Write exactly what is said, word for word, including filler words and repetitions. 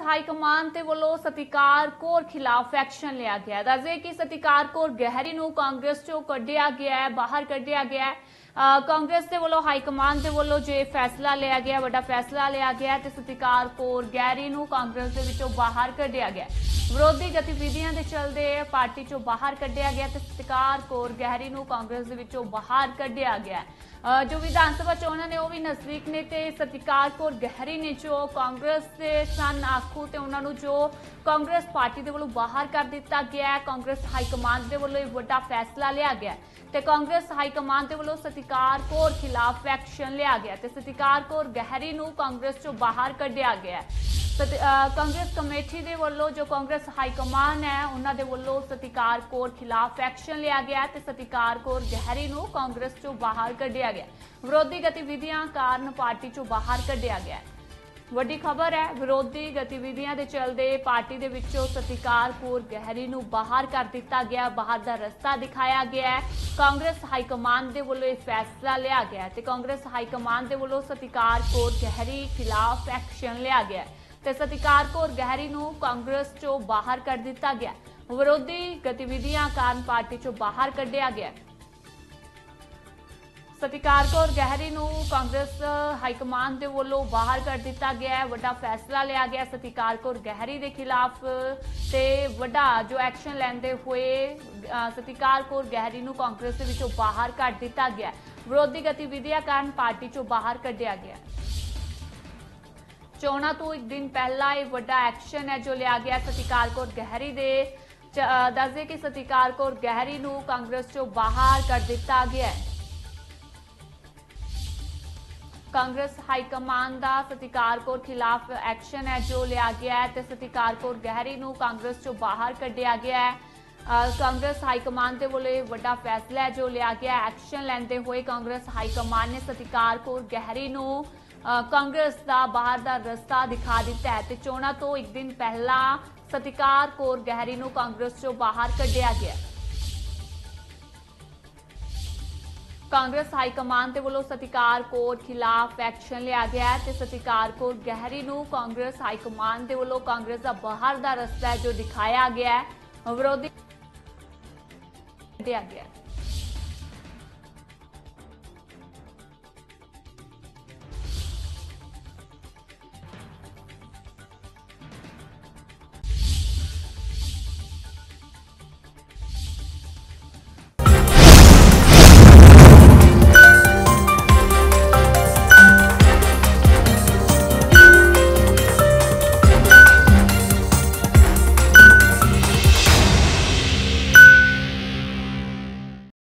High command के वालों सत्कार कौर खिलाफ एक्शन लिया गया। दस कि सत्कार कौर गहरी नूं कांग्रेस चों कढ़िया गया है, बाहर कढ़िया गया है। कांग्रेस के वालों हाई कमान के वालों जो फैसला लिया गया, बड़ा फैसला लिया गया तो सत्कार कौर गहरी नूं कांग्रेस के विचों बाहर कढ़िया गया। विरोधी गतिविधियां के चलते पार्टी चों बाहर कढ़िया गया तो सत्कार कौर गहरी नूं कांग्रेस के विचों बाहर कढ़िया गया। जो विधान सभा चोणां ने वह भी नजदीक ने ते सत्कार कौर गहरी ने जो कांग्रेस के सन आखू तो उन्होंने जो कांग्रेस पार्टी के वालों बाहर कर दिता गया है। कांग्रेस हाईकमान के वालों एक बड़ा फैसला लिया गया तो कांग्रेस हाईकमान के वालों सत्कार कौर खिलाफ एक्शन लिया गया तो सत्कार कौर गहरी नूं कांग्रेस चों बाहर कढ़िया गया। कांग्रेस कमेटी के वालों जो कांग्रेस हाईकमान है उन्होंने वालों सत्कार कौर खिलाफ एक्शन लिया गया तो सत्कार कौर गहरी नूं कांग्रेस चों बाहर कढ़िया गया। विरोधी गतिविधियां कारण पार्टी चों बाहर कढ़िया गया। वड्डी खबर है, विरोधी गतिविधियां के चलते पार्टी के विचों सत्कार कौर गहरी नूं बाहर कर दिता गया, बाहर का रस्ता दिखाया गया है। कांग्रेस हाईकमान के वालों यह फैसला लिया गया तो कांग्रेस हाईकमान के वालों सत्कार कौर गहरी खिलाफ एक्शन लिया गया तो सत्कार कौर गहरी नूं कांग्रेस चों बाहर कर दिता गया। विरोधी गतिविधियां कारण पार्टी चों बाहर कढ़िया गया। सत्कार कौर गहरी नूं कांग्रेस हाईकमान के वालों बाहर कर दिता गया है, वड्डा फैसला लिया गया सत्कार कौर गहरी के खिलाफ ते वड्डा जो एक्शन लेंदे हुए सत्कार कौर गहरी नूं कांग्रेस के विचों बाहर कर दिता गया। विरोधी गतिविधियां कारण पार्टी चों बाहर कढ़िया गया। चोणां तो एक दिन पहला एक बड़ा एक्शन है जो लिया गया सत्कार कौर गहरी दे। दस दें कि सत्कार कौर गहरी नूं कांग्रेस चों बाहर कर दिता गया है। कांग्रेस हाईकमान का सत्कार कौर खिलाफ एक्शन है जो लिया गया है तो सत्कार कौर गहरी नूं कांग्रेस चों बाहर कढ़िया गया है। कांग्रेस हाईकमान के वालों एक बड़ा फैसला है जो लिया गया। एक्शन लेंदे हुए कांग्रेस हाईकमान ने सत्कार कौर गहरी नूं कांग्रेस का बाहर का रस्ता दिखा दिता है तो चोणां तो एक दिन पहला सत्कार कौर गहरी नूं कांग्रेस चों बाहर कढ़िया गया। कांग्रेस हाईकमान के वालों सत्कार कौर खिलाफ एक्शन लिया गया है तो सत्कार कौर गहरी नूं कांग्रेस हाईकमान के वालों कांग्रेस का बाहर का रस्ता है जो दिखाया गया है। विरोधी कढ़िया गया।